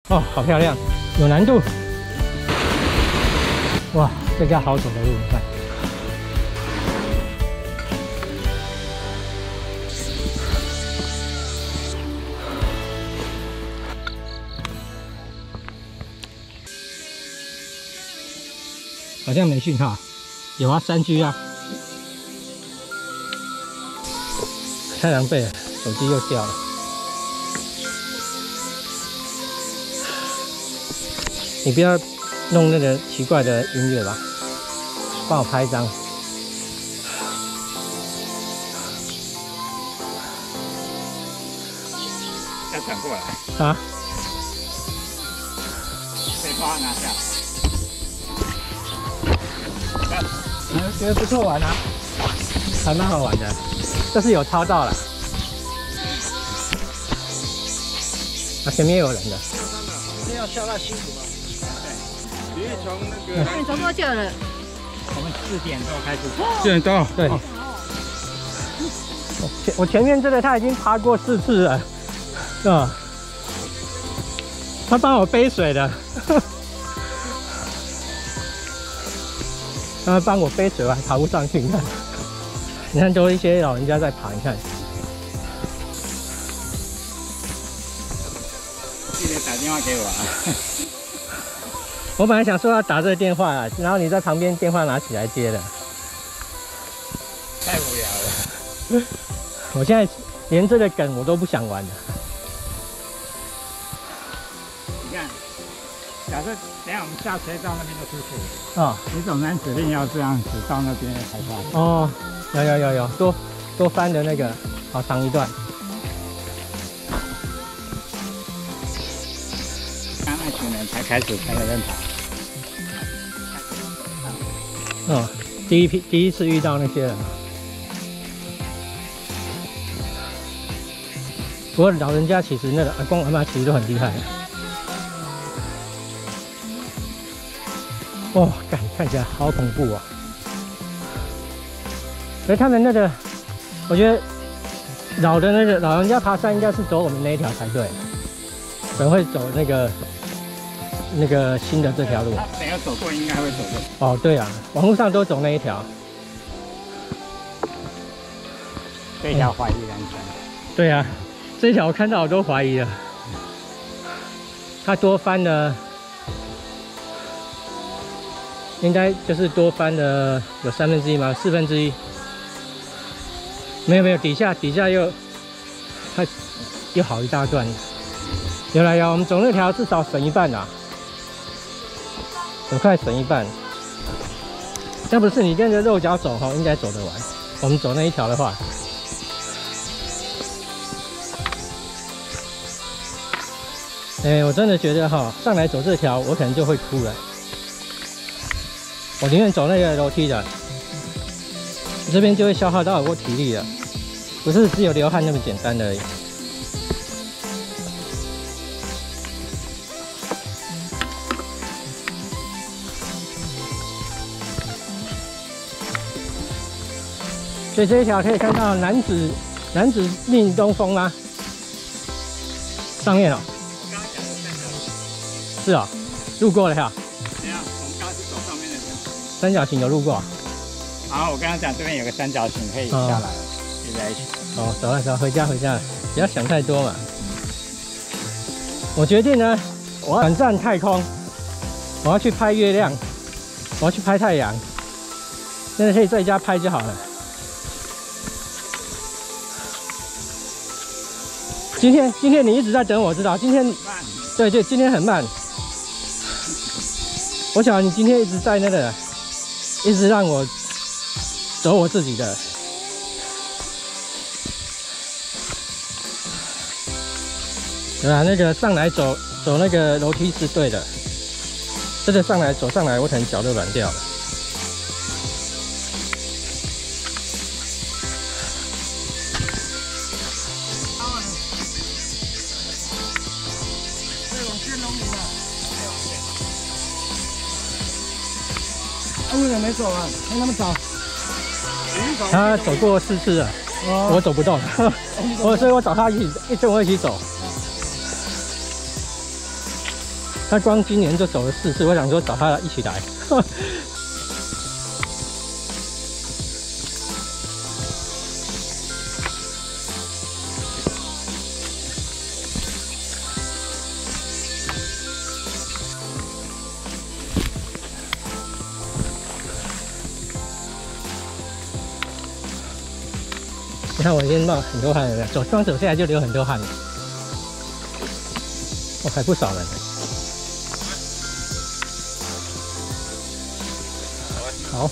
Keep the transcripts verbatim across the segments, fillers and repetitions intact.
哦，好漂亮，有难度。哇，这条好走的路，你看。好像没讯号，有啊，三 G 啊。太狼狈了，手机又掉了。你不要弄那个奇怪的音乐吧，帮我拍一张。 要转过来啊！ 背包拿下。 嗯，觉得不错玩啊，还蛮好玩的。这是有抄到了，啊，前面有人的。 这要下那辛苦吗？ 对，因为从那个。 那你走多久了？ 我们四点多开始。 四点多，对。哦、前我前面这个他已经爬过四次了，啊，他帮我背水的。他帮我背水，我还爬不上去。你看，你看，都一些老人家在爬。你看， 记得打电话给我啊。 我本来想说要打这个电话啊，然后你在旁边电话拿起来接的。 太无聊了。 我现在连这个梗我都不想玩了。 你看，假设等下我们下车到那边就出去。 啊， 你总单指令要这样子到那边才下去。 哦，有有有有，多多翻的那个好长一段。 刚那群人才开始才在那边爬。哦，第一批第一次遇到那些人。不过老人家其实那个阿公阿嬤其实都很厉害。哇、哦，看看起来好恐怖啊！所以他们那个，我觉得老的那个老人家爬山应该是走我们那一条才对，可能会走那个那个新的这条路。 他没有走过，应该会走过。 哦，对啊，网络上都走那一条。 这条怀疑人生。 对啊，这条我看到我都怀疑了。他多翻了。应该就是多翻了有三分之一吗？四分之一？没有没有，底下底下又它又好一大段。有来有，我们走那条至少省一半啦，很快省一半。要不是你跟着肉脚走哈，应该走得完。我们走那一条的话，哎、欸，我真的觉得哈，上来走这条我可能就会哭了。我宁愿走那个楼梯的，这边就会消耗到我体力了，不是只有流汗那么简单而已。所以这一条可以看到男子男子逆东风吗？上面哦，是啊、哦，路过了哈。三角形有路过。 好，我刚刚讲这边有个三角形可以下来，连在一起。 哦，走了走了，回家回家，不要想太多嘛。我决定呢，我要转战太空，我要去拍月亮，我要去拍太阳，现在可以在家拍就好了。今天今天你一直在等我，知道？今天对对，今天很慢。我想你今天一直在那个。一直让我走我自己的，对吧？那个上来走走那个楼梯是对的，这个上来走上来，我可能脚都软掉了。 为什么没走啊？跟他们找。 他走过四次了，哦、我走不动，我所以我找他一起，一跟我一起走。 他光今年就走了四次，我想说找他一起来。你看我今天冒很多汗，有没有？走刚走下来就流很多汗，哦，还不少人呢。好。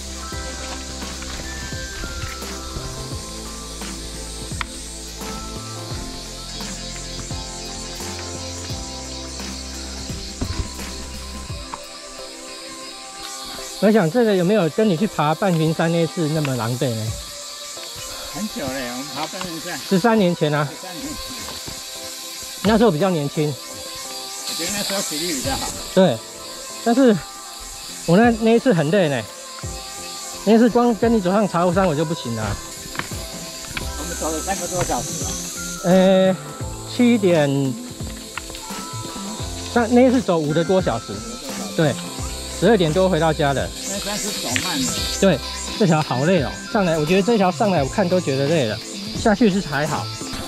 我想这个有没有跟你去爬半屏山那次那么狼狈呢？ 很久了，我们爬半屏山。 十三年前啊。 十三年前。 那时候比较年轻。 我觉得那时候体力比较好。 对，但是我那那一次很累呢。那一次光跟你走上茶壶山我就不行了。 我们走了三个多小时了。 呃，七点，那那一次走五个多小时。对。十二点多回到家的， 那算是走慢了。 对，这条好累哦，上来我觉得这条上来我看都觉得累了，下去是还好。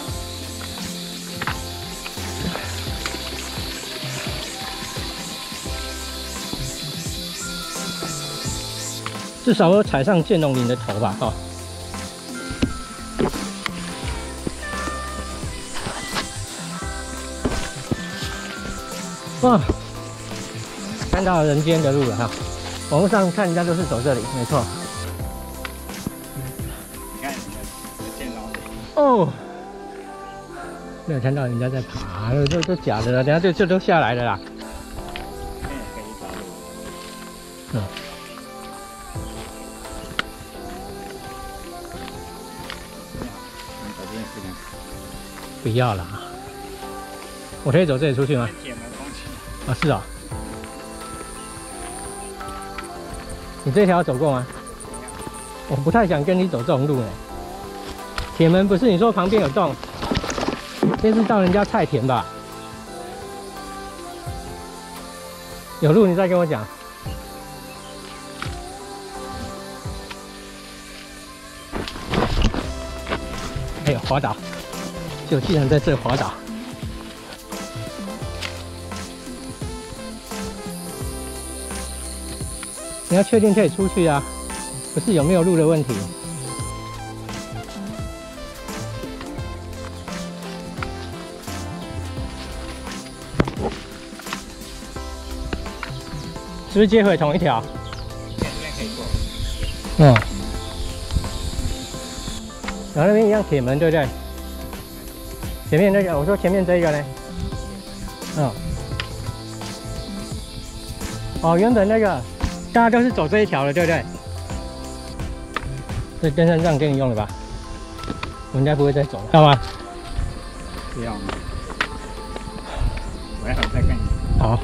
至少我踩上剑龙岭的头吧，哦。哇！看到人间的路了哈，网络上看人家都是走这里，没错。 你看，有见到哦，没有看到人家在爬，这都假的了，等下这这都下来了啦。 这也可以找路。 嗯。 你走这边试看。 不要啦，我可以走这里出去吗？ 铁门封起。 啊，是啊。你这条走过吗？我不太想跟你走这种路呢。铁门不是你说旁边有洞，这是到人家菜田吧？有路你再跟我讲。哎呦，滑倒！就竟然在这滑倒。你要确定可以出去啊，不是有没有路的问题。是不是接回同一条？ 这边可以过。 嗯。然后那边一样铁门，对不对？前面那个，我说前面这个呢？嗯。哦，原本那个。大家都是走这一条的，对不对？这登山杖给你用了吧？我应该不会再走了，知道吗？ 不要，我一会儿再跟你。 好。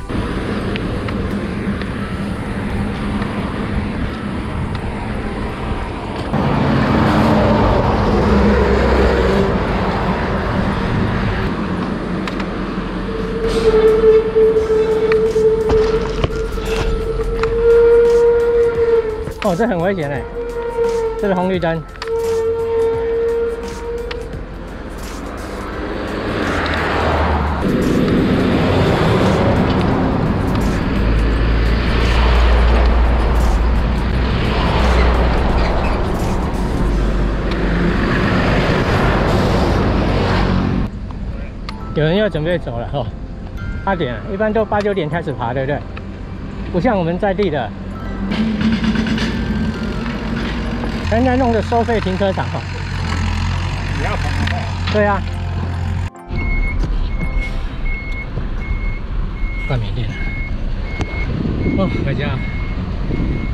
哦，这很危险哎！这是红绿灯。有人要准备走了哦，八点了，一般都八九点开始爬，对不对？不像我们在地的。人家弄的收费停车场哈， 不要跑快。 对啊。到缅甸了。哦，回家。